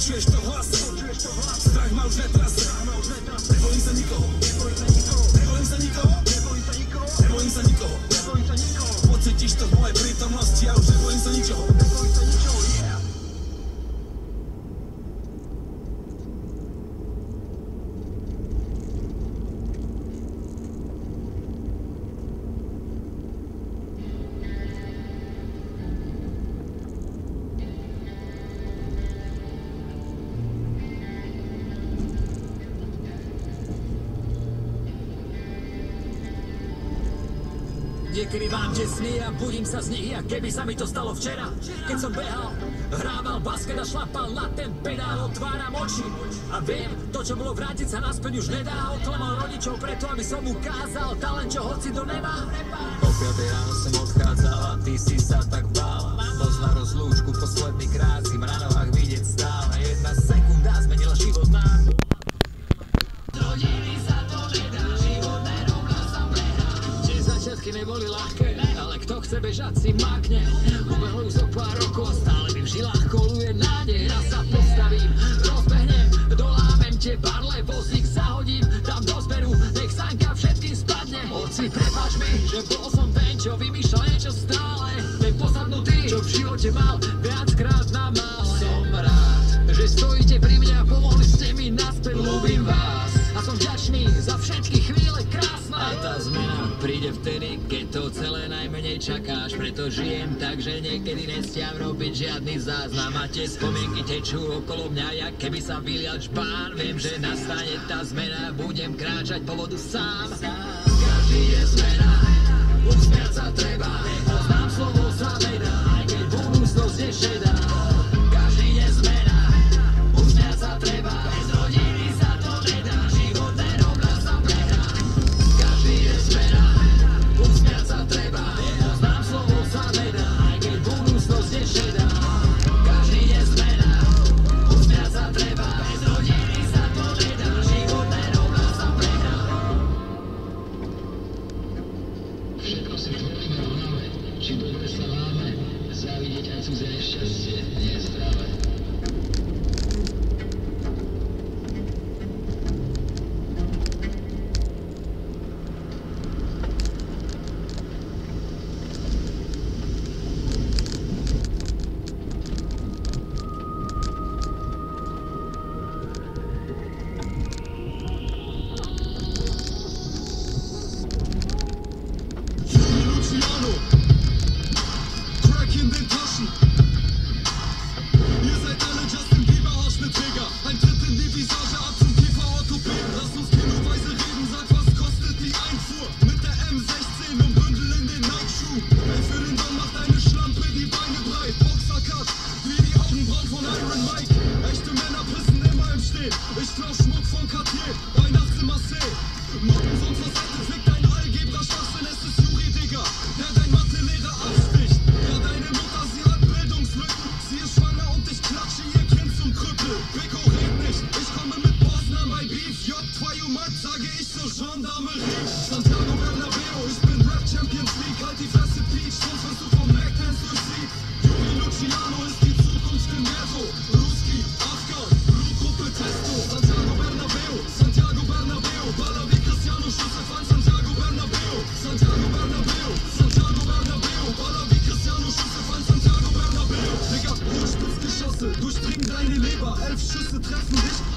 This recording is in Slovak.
Počuješ to hlas? Strach ma už netrase. Nebojím sa nikoho. Nebojím sa nikoho. Nebojím sa nikoho. Pocítiš to v mojej prítomnosti, ja už nebojím sa ničoho. Niekedy mám tie sny a budím sa z nich, a keby sa mi to stalo včera. Keď som behal, hrával basket a šlapal na ten pedál, otváram oči a viem, to čo bolo vrátiť sa naspäť už nedá. Oklamal rodičov preto, aby som ukázal talent, čo hoci do neba. O 5 ráno som odchádzal a ty si sa tak bál. Pozná rozlúčku, posledný krát si v ranovách vidieť stále. Jedna sekunda zmenila život nám. Rodiny sa to nedá, život nerovná sa prehrá. Tie začiatky neboli ľahké, ale kto chce bežať si mákne. Ubehlo už zo pár rokov a stále mi v žilách koluje nádej. Raz sa postavím, rozbehnem, dolámem tie barle, vozík zahodím tam do zberu, nech sánka všetkým spadne. Oci, prepáč mi, že bol som ten, čo vymýšľal niečo stále. Ten posadnutý, čo v živote mal viackrát na mal. Som rád, že stojíte pri mne a pomohli ste mi naspäť, ľúbim vás. A som vďačný za všetky chvíle krásne. A tá zmena príde vtedy, keď to celé najmenej čakáš. Preto žijem tak, že niekedy nestiam robiť žiadny záznam. A tie spomienky tečú okolo mňa, jak keby sa vylial žbán. Viem, že nastane tá zmena, budem kráčať po vodu sám. Každý je zmena, usmiať sa treba. Poznám slovo sa nedá, aj keď budúcnosť je šedá. Každý je zmena, usmiať sa treba. Bez rodiny sa to nedá, život nerovná sa prehrá. Každý je zmena, usmiať sa treba. Poznám slovo sa nedá, aj keď budúcnosť je šedá. Každý je zmena, usmiať sa treba. Bez rodiny sa to nedá, život nerovná sa prehrá. Všetko si to nemáme, či dobre sa máme, závidieť aj cudzie nešťastie nie je zdravé. Luciano, Crack in den Taschen. Ihr seid alle Justin Bieber Haarschnittträger. Ein Tritt in die Visage, ab zum Kieferorthopäden. Lass uns kiloweise reden, sag was kostet die Einfuhr. Mit der M16 und Bündel in den Nike-Schuh. Ey, für den Don macht eine Schlampe die Beine breit. Boxercut, wie die Augenbrauen von Iron Mike. Echte Männer pissen immer im Stehen. Ich klau Schmuck von Cartier, bei Nacht in Marseille. Noten sonst was Seite, fick dein Algebra-Schwachsinn, es ist Juri, Digga, der dein Mathelehrer absticht. Ja, deine Mutter, sie hat Bildungslücken, sie ist schwanger und ich klatsche ihr Kind zum Krüppel. Beko red nicht, ich komme mit Bosnien bei Beef. J2 Umat, sage ich zur Gendarmerie. Santiago Bernabeu, ich bin Rap-Champions League, halt die Fresse, Peach, sonst wirst du vom Mac-Dance durchsieht. Juri Luciano ist die Zukunft in Ghetto. Ruski, Afghan, Blutgruppe Testo. Santiago Bernabeu, Santiago Bernabeu, Baller wie Cristiano, Schüsse von Santiago Bernabeu. Santiago Bernabeu, Santiago Bernabeu, Baller wie Cristiano, Schüsse von Santiago Bernabeu. Digga, Hochspitzgeschosse durchdringen deine Leber, 11 Schüsse treffen dich.